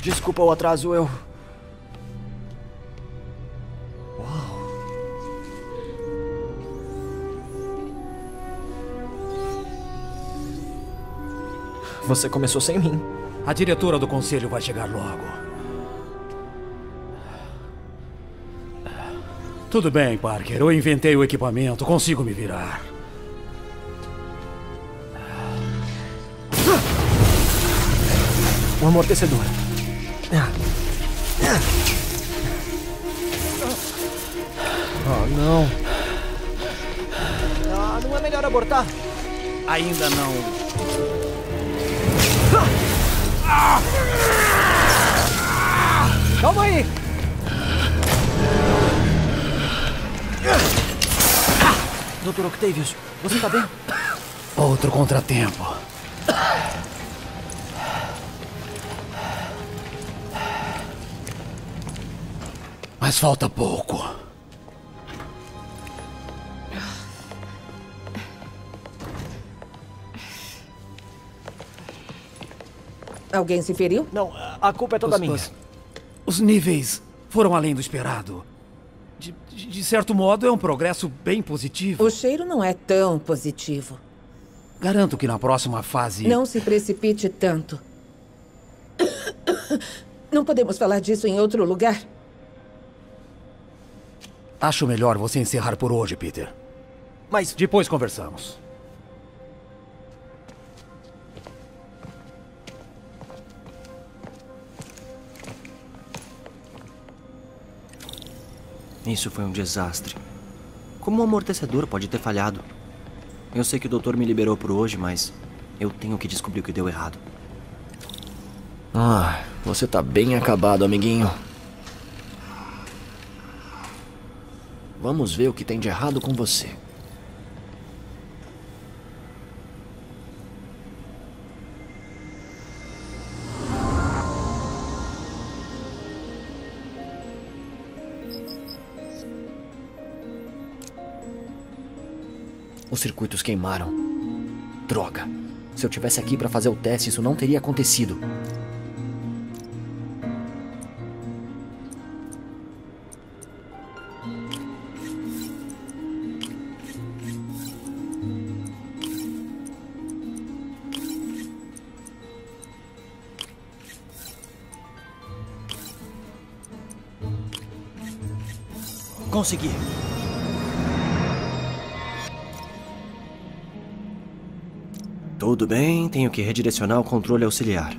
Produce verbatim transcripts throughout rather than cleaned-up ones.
Desculpa o atraso, eu... Uau. Você começou sem mim. A diretora do conselho vai chegar logo. Tudo bem, Parker. Eu inventei o equipamento. Consigo me virar. O amortecedor. Oh, não. Ah, não é melhor abortar? Ainda não. Calma aí! doutor Octavius, você tá bem? Outro contratempo. Mas falta pouco. Alguém se feriu? Não, a culpa é toda os, minha. Os, os níveis foram além do esperado. De, de, de certo modo, é um progresso bem positivo. O cheiro não é tão positivo. Garanto que na próxima fase... Não se precipite tanto. Não podemos falar disso em outro lugar? Acho melhor você encerrar por hoje, Peter. Mas... Depois conversamos. Isso foi um desastre. Como o amortecedor pode ter falhado? Eu sei que o doutor me liberou por hoje, mas eu tenho que descobrir o que deu errado. Ah, você tá bem acabado, amiguinho. Vamos ver o que tem de errado com você. Os circuitos queimaram. Droga. Se eu tivesse aqui para fazer o teste, isso não teria acontecido. Consegui. Tudo bem, tenho que redirecionar o controle auxiliar.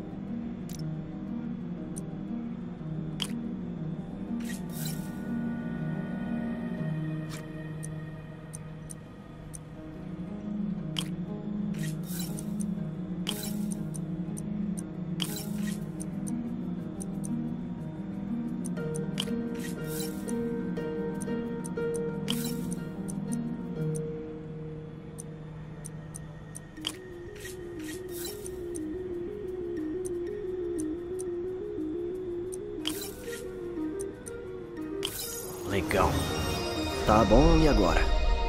Legal. Tá bom, e agora?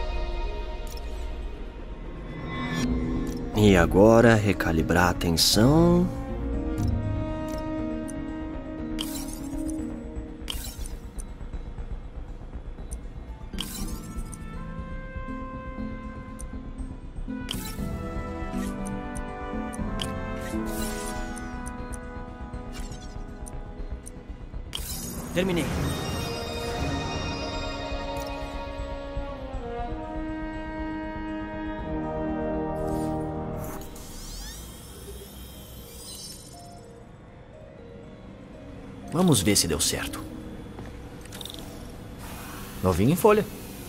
E agora, recalibrar a tensão. Terminei. Vamos ver se deu certo. Novinho em folha.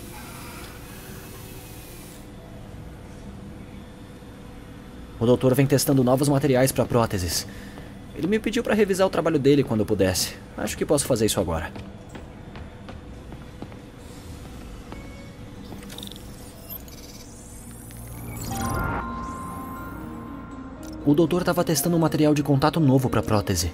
O doutor vem testando novos materiais para próteses. Ele me pediu para revisar o trabalho dele quando eu pudesse. Acho que posso fazer isso agora. O doutor estava testando um material de contato novo para prótese.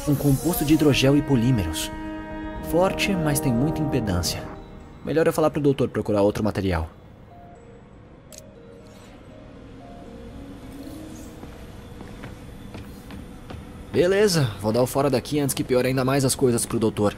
Um composto de hidrogel e polímeros. Forte, mas tem muita impedância. Melhor eu falar pro doutor procurar outro material. Beleza, vou dar o fora daqui antes que piore ainda mais as coisas pro doutor.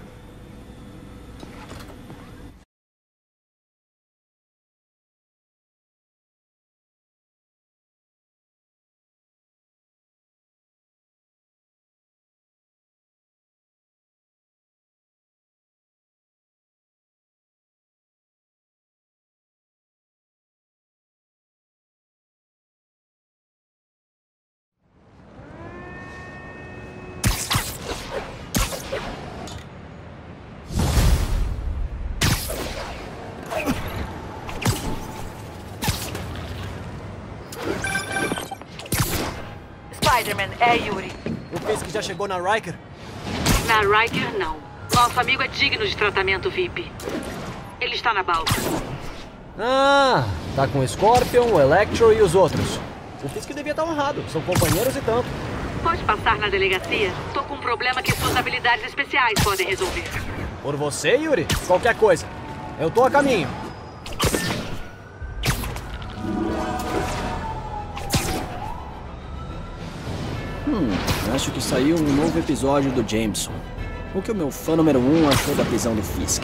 Spider-Man, é Yuri. O Fisk já chegou na Riker? Na Riker, não. Nosso amigo é digno de tratamento V I P. Ele está na balsa. Ah, tá com o Scorpion, o Electro e os outros. O Fisk devia estar honrado, são companheiros e tanto. Pode passar na delegacia? Tô com um problema que suas habilidades especiais podem resolver. Por você, Yuri? Qualquer coisa. Eu tô a caminho. Hum, acho que saiu um novo episódio do Jameson. O que o meu fã número um achou da prisão do Fisk.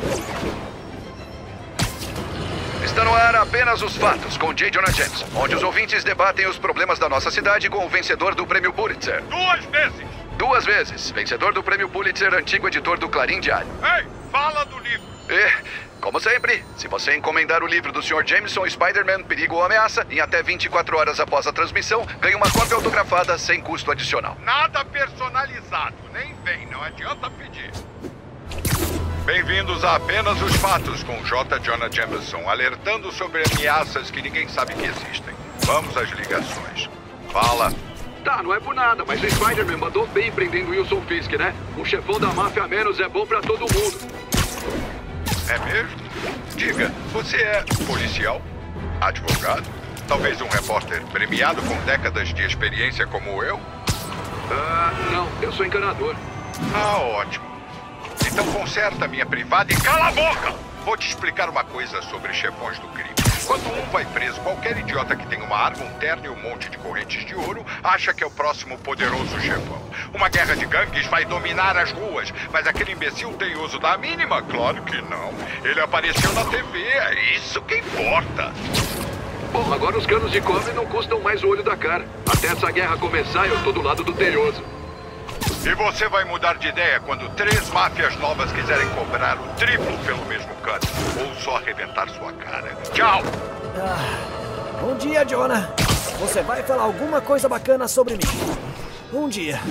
Está no ar apenas os fatos com J. Jonah Jameson, onde os ouvintes debatem os problemas da nossa cidade com o vencedor do Prêmio Pulitzer. Duas vezes! Duas vezes. Vencedor do Prêmio Pulitzer, antigo editor do Clarim Diário. Ei, fala do livro! E, como sempre, se você encomendar o livro do senhor Jameson, Spider-Man, Perigo ou Ameaça, em até vinte e quatro horas após a transmissão, ganha uma cópia autografada sem custo adicional. Nada personalizado, nem vem, não adianta pedir. Bem-vindos a Apenas os Fatos, com J. Jonah Jameson, alertando sobre ameaças que ninguém sabe que existem. Vamos às ligações. Fala. Tá, não é por nada, mas o Spider-Man mandou bem prendendo Wilson Fisk, né? O chefão da máfia a menos é bom pra todo mundo. É mesmo? Diga, você é policial? Advogado? Talvez um repórter premiado com décadas de experiência como eu? Ah, não, eu sou encanador. Ah, ótimo. Então conserta minha privada e cala a boca! Vou te explicar uma coisa sobre chefões do crime. Quando um vai preso, qualquer idiota que tem uma arma, um terno e um monte de correntes de ouro acha que é o próximo poderoso chefão. Uma guerra de gangues vai dominar as ruas, mas aquele imbecil tem uso da mínima? Claro que não. Ele apareceu na T V, é isso que importa. Bom, agora os canos de cobre não custam mais o olho da cara. Até essa guerra começar, eu tô do lado do teioso. E você vai mudar de ideia quando três máfias novas quiserem cobrar o triplo pelo mesmo canto, ou só arrebentar sua cara. Tchau! Ah, bom dia, Jonah. Você vai falar alguma coisa bacana sobre mim. Bom dia.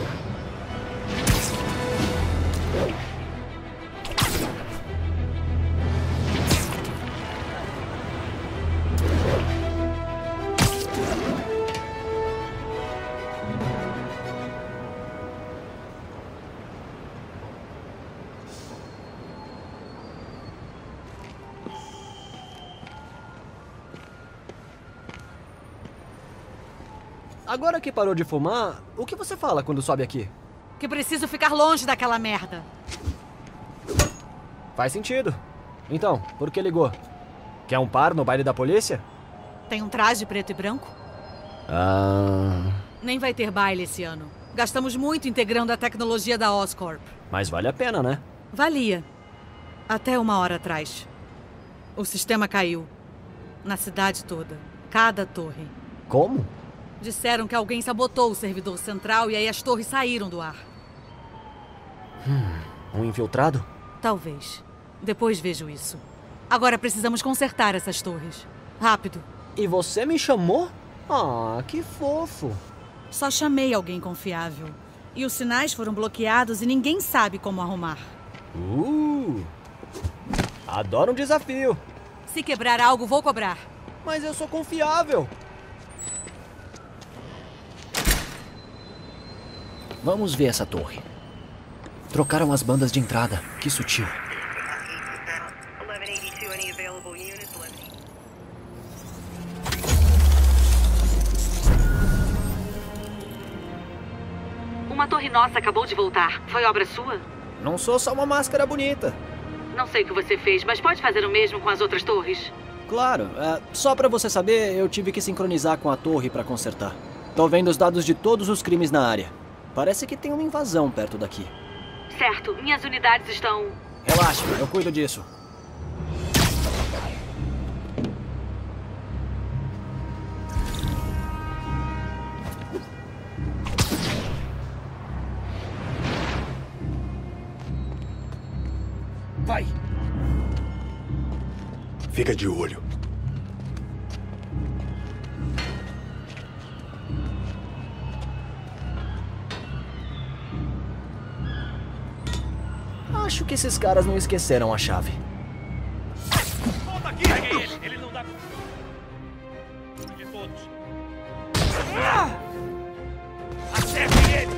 Agora que parou de fumar, o que você fala quando sobe aqui? Que preciso ficar longe daquela merda. Faz sentido. Então, por que ligou? Quer um par no baile da polícia? Tem um traje preto e branco? Ah... Nem vai ter baile esse ano. Gastamos muito integrando a tecnologia da Oscorp. Mas vale a pena, né? Valia. Até uma hora atrás. O sistema caiu. Na cidade toda. Cada torre. Como? Disseram que alguém sabotou o servidor central e aí as torres saíram do ar. Hum, um infiltrado? Talvez. Depois vejo isso. Agora precisamos consertar essas torres. Rápido. E você me chamou? Ah, que fofo. Só chamei alguém confiável. E os sinais foram bloqueados e ninguém sabe como arrumar. Uh! Adoro um desafio. Se quebrar algo, vou cobrar. Mas eu sou confiável. Vamos ver essa torre. Trocaram as bandas de entrada. Que sutil. uma torre nossa acabou de voltar. Foi obra sua? Não sou só uma máscara bonita. Não sei o que você fez, mas pode fazer o mesmo com as outras torres? Claro, é, só pra você saber, eu tive que sincronizar com a torre pra consertar. Tô vendo os dados de todos os crimes na área. Parece que tem uma invasão perto daqui. Certo, minhas unidades estão... Relaxa, eu cuido disso. Vai! Fica de olho. Acho que esses caras não esqueceram a chave. Volta aqui! Pegue ele! Ele não dá... De todos. Acertem ele!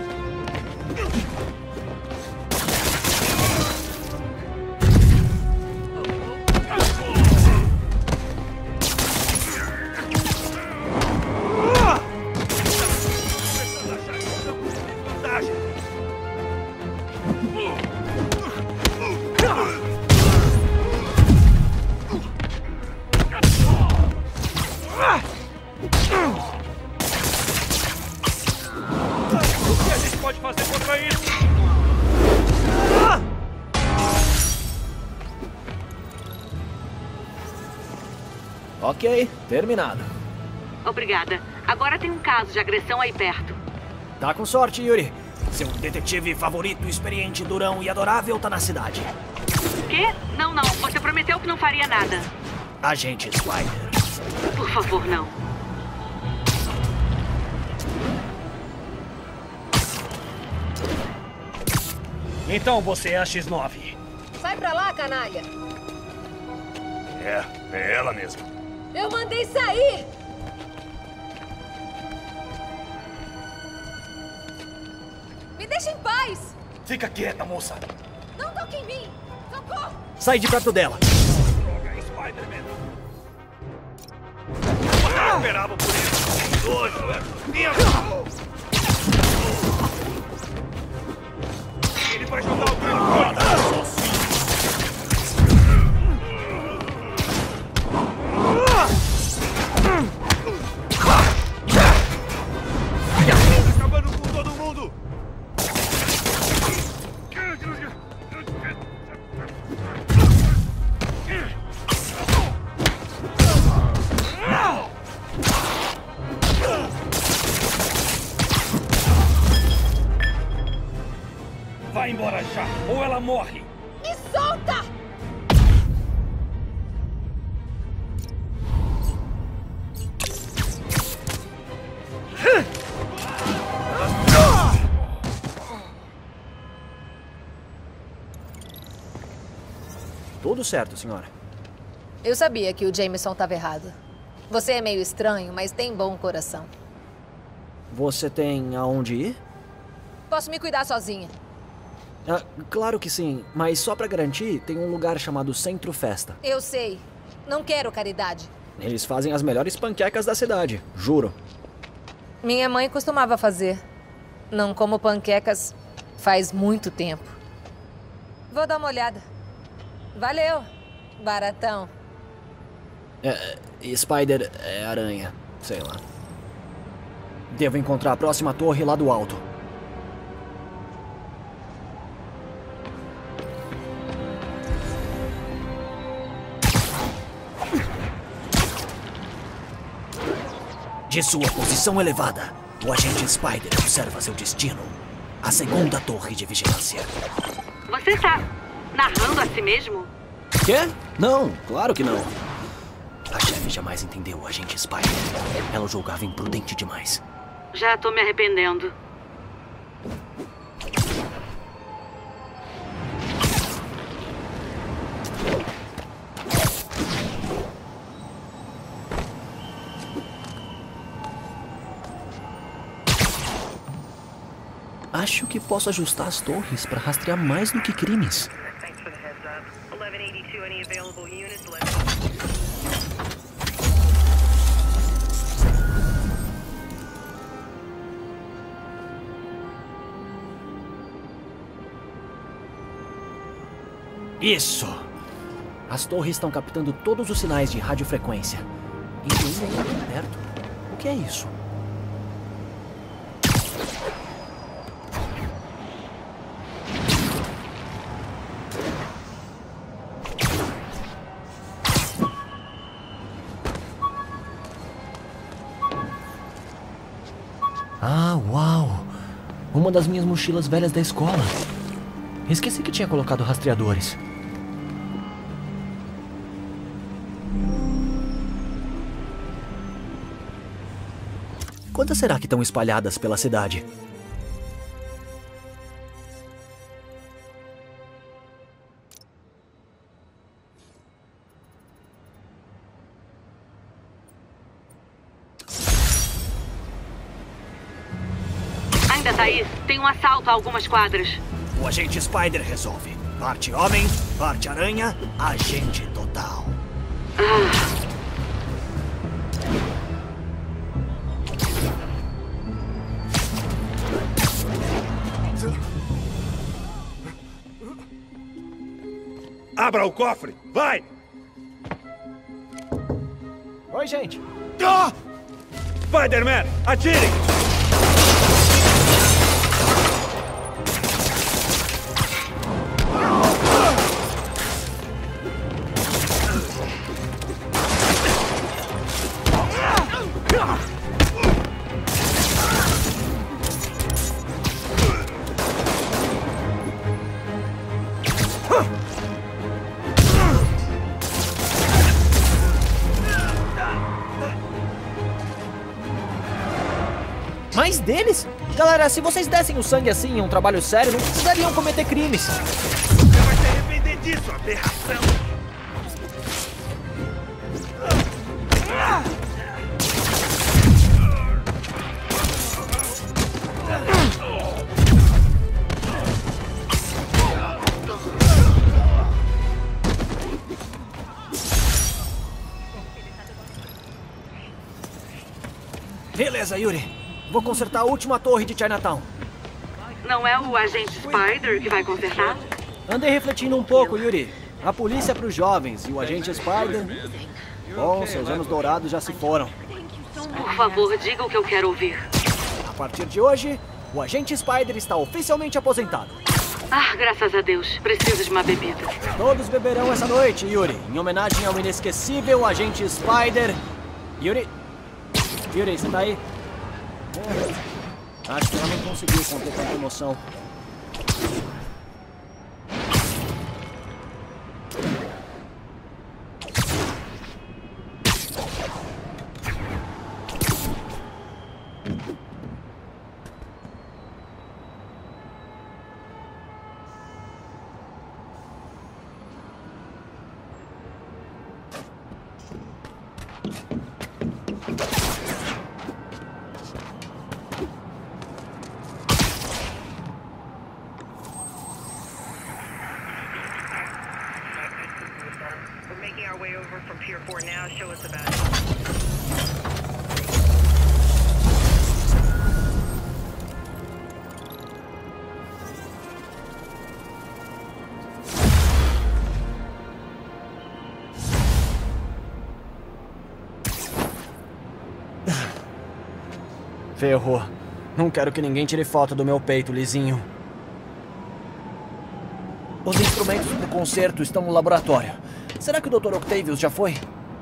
Ok, terminado. Obrigada. Agora tem um caso de agressão aí perto. Tá com sorte, Yuri. Seu detetive favorito, experiente, durão e adorável tá na cidade. Quê? Não, não. Você prometeu que não faria nada. Agente Spider. Por favor, não. Então você é a X nove. Sai pra lá, canalha. É, é ela mesmo. Eu mandei sair! Me deixa em paz! Fica quieta, moça. Não toque em mim! Socorro! Sai de perto dela. Droga, Spider-Man. Eu esperava por ele. Doido, ele vai jogar o grande fora. Acabando com todo mundo. Vai embora já, ou ela morre! Me solta! Tudo certo, senhora. Eu sabia que o Jameson estava errado. Você é meio estranho, mas tem bom coração. Você tem aonde ir? Posso me cuidar sozinha. Ah, claro que sim, mas só pra garantir, tem um lugar chamado Centro Festa. Eu sei. Não quero caridade. Eles fazem as melhores panquecas da cidade, juro. Minha mãe costumava fazer. Não como panquecas faz muito tempo. Vou dar uma olhada. Valeu, baratão. É, Spider é aranha, sei lá. Devo encontrar a próxima torre lá do alto. De sua posição elevada, o agente Spider observa seu destino. A segunda torre de vigilância. Você está narrando a si mesmo? Quê? Não, claro que não. A chefe jamais entendeu o agente Spider. Ela o julgava imprudente demais. Já tô me arrependendo. Acho que posso ajustar as torres para rastrear mais do que crimes. Isso! As torres estão captando todos os sinais de radiofrequência. Incluindo aí aqui perto. O que é isso? Ah, uau! Uma das minhas mochilas velhas da escola. Esqueci que tinha colocado rastreadores. Quantas será que estão espalhadas pela cidade? Ainda tá aí? Tem um assalto a algumas quadras. O agente Spider resolve. Parte homem, parte aranha, agente total. Ah. Abra o cofre! Vai! Oi, gente! Ah! Spider-Man, atire! Mais deles? Galera, se vocês dessem o sangue assim em um trabalho sério, não precisariam cometer crimes. Você vai se arrepender disso, aberração! Beleza, Yuri. Vou consertar a última torre de Chinatown. Não é o agente Spider que vai consertar? Andei refletindo um pouco, Yuri. A polícia é pros jovens e o agente Spider... Bom, seus anos dourados já se foram. Por favor, diga o que eu quero ouvir. A partir de hoje, o agente Spider está oficialmente aposentado. Ah, graças a Deus. Preciso de uma bebida. Todos beberão essa noite, Yuri, em homenagem ao inesquecível agente Spider. Yuri... Yuri, você tá aí? É. Acho que ela não conseguiu conter tanta emoção. Ferrou. Não quero que ninguém tire foto do meu peito, lisinho. Os instrumentos do concerto estão no laboratório. Será que o doutor Octavius já foi?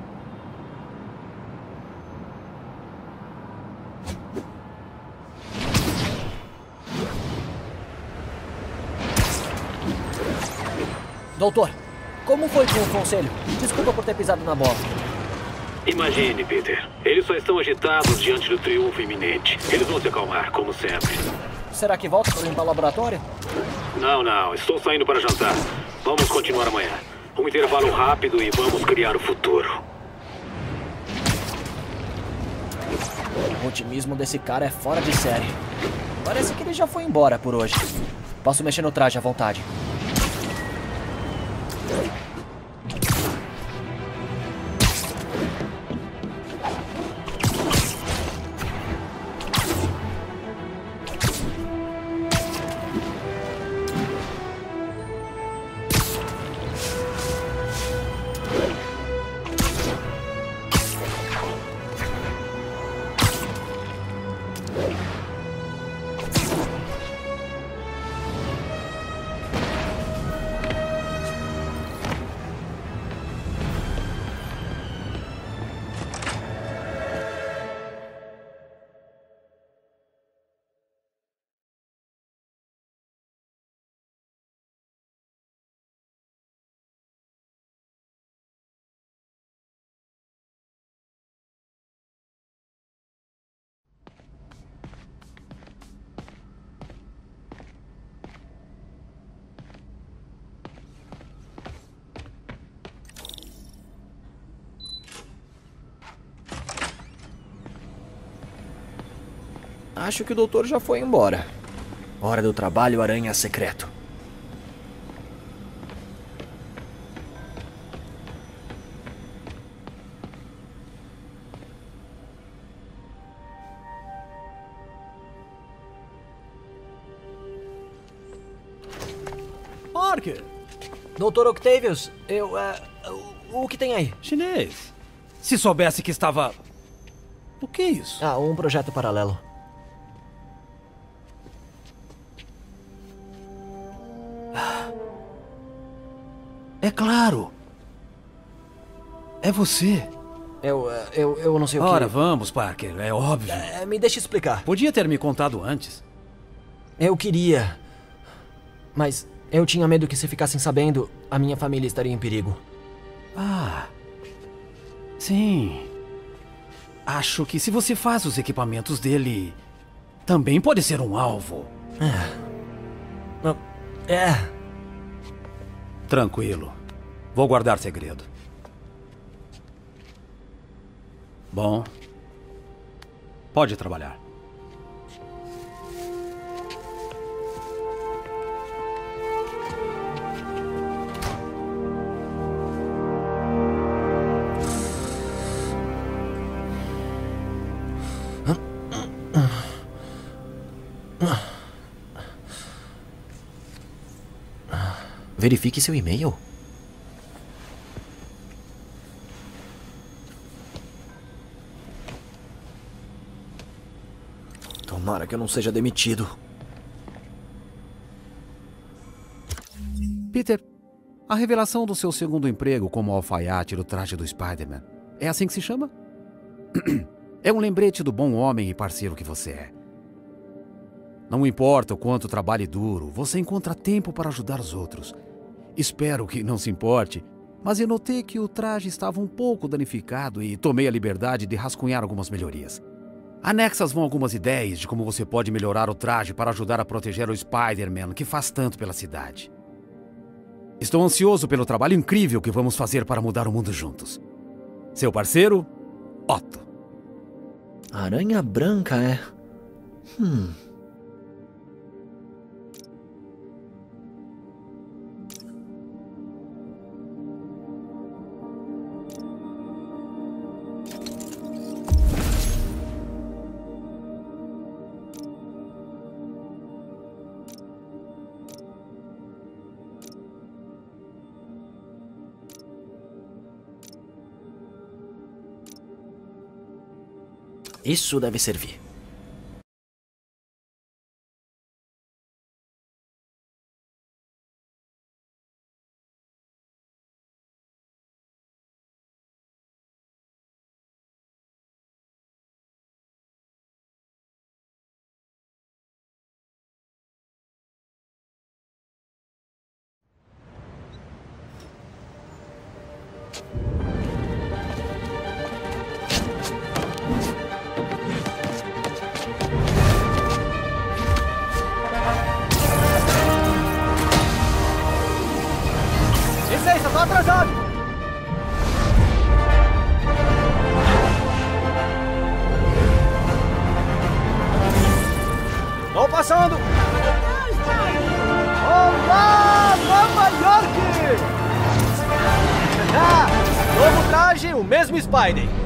Doutor, como foi com o conselho? Desculpa por ter pisado na bola. Imagine, Peter. Eles só estão agitados diante do triunfo iminente. Eles vão se acalmar, como sempre. Será que volta para limpar o laboratório? Não, não. Estou saindo para jantar. Vamos continuar amanhã. Um intervalo rápido e vamos criar o futuro. O otimismo desse cara é fora de série. Parece que ele já foi embora por hoje. Posso mexer no traje à vontade. Acho que o doutor já foi embora. Hora do trabalho aranha secreto. Parker! doutor Octavius, eu... Uh, o, o que tem aí? Chinês. Se soubesse que estava... O que é isso? Ah, um projeto paralelo. É claro. É você. Eu, eu, eu não sei o que... Ora, vamos, Parker. É óbvio. É, me deixa explicar. Podia ter me contado antes. Eu queria... Mas eu tinha medo que se ficassem sabendo, a minha família estaria em perigo. Ah... Sim... Acho que se você faz os equipamentos dele... Também pode ser um alvo. É... É... Tranquilo. Vou guardar segredo. Bom... Pode trabalhar. Verifique seu e-mail. Tomara que eu não seja demitido. Peter, a revelação do seu segundo emprego como alfaiate do traje do Spider-Man, é assim que se chama? É um lembrete do bom homem e parceiro que você é. Não importa o quanto trabalhe duro, você encontra tempo para ajudar os outros. Espero que não se importe, mas eu notei que o traje estava um pouco danificado e tomei a liberdade de rascunhar algumas melhorias. Anexas vão algumas ideias de como você pode melhorar o traje para ajudar a proteger o Spider-Man, que faz tanto pela cidade. Estou ansioso pelo trabalho incrível que vamos fazer para mudar o mundo juntos. Seu parceiro, Otto. Aranha Branca, é? Hum... Isso deve servir. Licença, tô atrasado! Tô passando! Olá, Nova York! Ah, novo traje, o mesmo Spidey.